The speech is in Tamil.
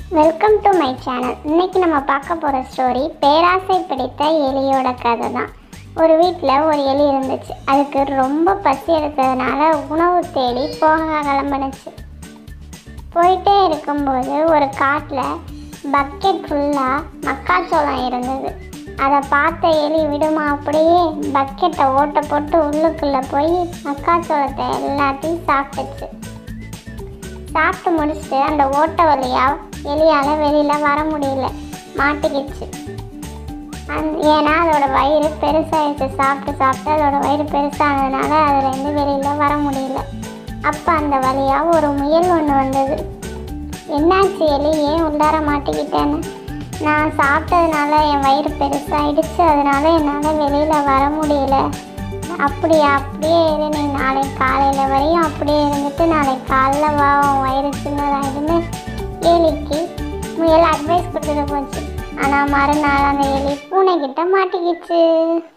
Welcome to my channel. இன்னைக்கு நம்ம பார்க்க போகிற ஸ்டோரி பேராசை பிடித்த எலியோட கதை தான். ஒரு வீட்டில் ஒரு எலி இருந்துச்சு. அதுக்கு ரொம்ப பசி எடுத்ததுனால உணவு தேடி போக கிளம்புனுச்சு. போயிட்டே இருக்கும்போது ஒரு காட்டில் பக்கெட் ஃபுல்லாக மக்காச்சோளம் இருந்தது. அதை பார்த்த எலி விடுமா அப்படியே பக்கெட்டை ஓட்ட போட்டு உள்ளுக்குள்ளே போய் மக்காச்சோளத்தை எல்லாத்தையும் சாப்பிட்டுச்சு. சாப்பிட்டு முடிச்சுட்டு அந்த ஓட்ட வழியாக எலியால் வெளியில் வர முடியல, மாட்டிக்கிச்சு. ஏன்னா அதோட வயிறு பெருசாகிடுச்சு. சாப்பிட்டு அதோட வயிறு பெருசானதுனால அதுலேருந்து வெளியில் வர முடியல. அப்போ அந்த வழியாக ஒரு முயல் ஒன்று வந்தது. என்னாச்சு எலி, ஏன் உள்ளார மாட்டிக்கிட்டேன்னு? நான் சாப்பிட்டதுனால என் வயிறு பெருசாகிடுச்சு, அதனால என்னால் வெளியில் வர முடியல. அப்படியே இரு, நீ நாளைக்கு காலையில் வரையும் அப்படியே இருந்துட்டு நாளைக்கு காலைல வா, உன் வயிறு சின்னதாகிடுன்னு எலிக்கு முயல் அட்வைஸ் கொடுத்துட்டு போச்சு. ஆனால் மறுநாள் அந்த எலி பூனைக்கிட்ட மாட்டிக்கிச்சு.